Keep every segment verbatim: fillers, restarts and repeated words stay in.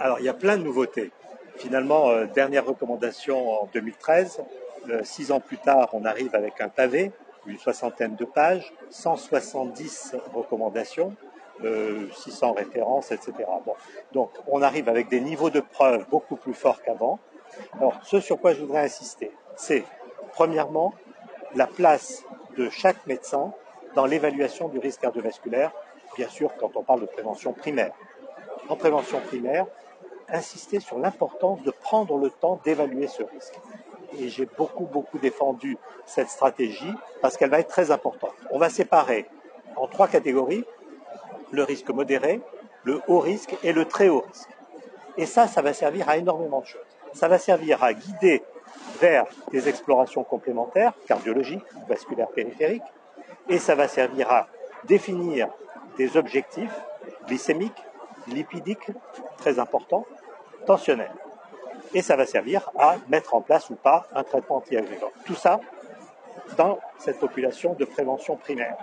Alors, il y a plein de nouveautés. Finalement, euh, dernière recommandation en deux mille treize, euh, six ans plus tard, on arrive avec un pavé, une soixantaine de pages, cent soixante-dix recommandations, euh, six cents références, et cetera. Bon. Donc, on arrive avec des niveaux de preuve beaucoup plus forts qu'avant. Alors, ce sur quoi je voudrais insister, c'est, premièrement, la place de chaque médecin dans l'évaluation du risque cardiovasculaire, bien sûr quand on parle de prévention primaire. En prévention primaire, insister sur l'importance de prendre le temps d'évaluer ce risque. Et j'ai beaucoup, beaucoup défendu cette stratégie parce qu'elle va être très importante. On va séparer en trois catégories, le risque modéré, le haut risque et le très haut risque. Et ça, ça va servir à énormément de choses. Ça va servir à guider vers des explorations complémentaires, cardiologiques ou vasculaires périphériques, et ça va servir à définir des objectifs glycémiques, lipidiques, très importants, tensionnels. Et ça va servir à mettre en place ou pas un traitement anti-agrégant. Tout ça dans cette population de prévention primaire.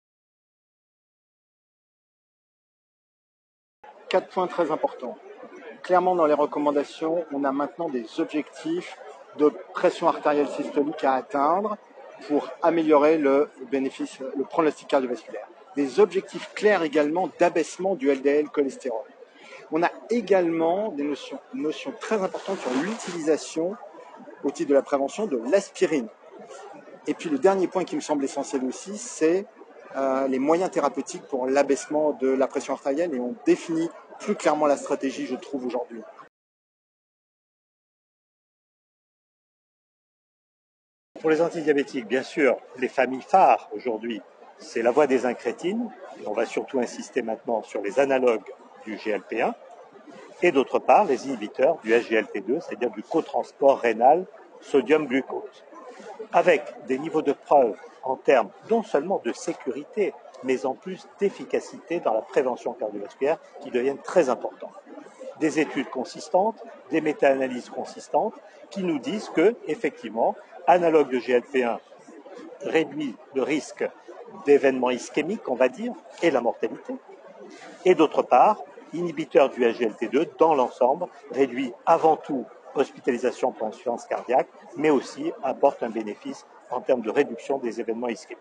Quatre points très importants. Clairement, dans les recommandations, on a maintenant des objectifs de pression artérielle systolique à atteindre pour améliorer le bénéfice, le pronostic cardiovasculaire. Des objectifs clairs également d'abaissement du L D L cholestérol. On a également des notions, notions très importantes sur l'utilisation, au titre de la prévention, de l'aspirine. Et puis le dernier point qui me semble essentiel aussi, c'est euh, les moyens thérapeutiques pour l'abaissement de la pression artérielle, et on définit plus clairement la stratégie, je trouve, aujourd'hui. Pour les antidiabétiques, bien sûr, les familles phares aujourd'hui, c'est la voie des incrétines. On va surtout insister maintenant sur les analogues du G L P un. Et d'autre part, les inhibiteurs du S G L T deux, c'est-à-dire du cotransport rénal sodium-glucose. Avec des niveaux de preuve en termes non seulement de sécurité, mais en plus d'efficacité dans la prévention cardiovasculaire qui deviennent très importants. Des études consistantes, des méta-analyses consistantes qui nous disent que, effectivement, analogue de G L P un réduit le risque d'événements ischémiques, on va dire, et la mortalité. Et d'autre part, inhibiteur du S G L T deux, dans l'ensemble, réduit avant tout hospitalisation pour insuffisance cardiaque, mais aussi apporte un bénéfice en termes de réduction des événements ischémiques.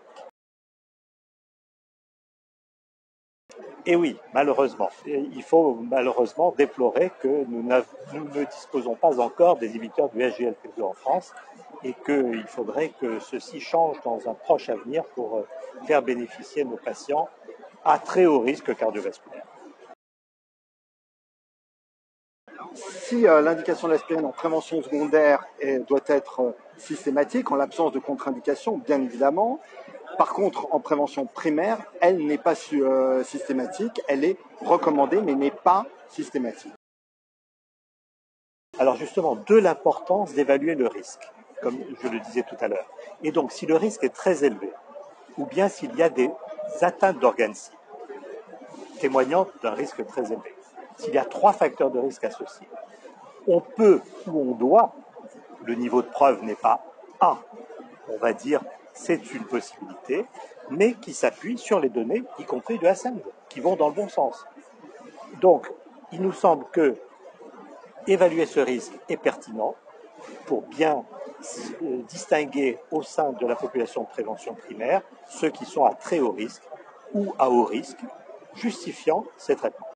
Et oui, malheureusement, il faut malheureusement déplorer que nous, nous ne disposons pas encore des inhibiteurs du S G L T deux en France et qu'il faudrait que ceci change dans un proche avenir pour faire bénéficier nos patients à très haut risque cardiovasculaire. Si euh, l'indication de l'aspirine en prévention secondaire est, doit être euh, systématique, en l'absence de contre-indication, bien évidemment. Par contre, en prévention primaire, elle n'est pas euh, systématique, elle est recommandée, mais n'est pas systématique. Alors justement, de l'importance d'évaluer le risque, comme je le disais tout à l'heure. Et donc, si le risque est très élevé, ou bien s'il y a des atteintes d'organes cibles, témoignant d'un risque très élevé, s'il y a trois facteurs de risque associés, on peut ou on doit, le niveau de preuve n'est pas un, on va dire c'est une possibilité, mais qui s'appuie sur les données, y compris de Ascend, qui vont dans le bon sens. Donc, il nous semble que évaluer ce risque est pertinent pour bien distinguer au sein de la population de prévention primaire ceux qui sont à très haut risque ou à haut risque, justifiant ces traitements.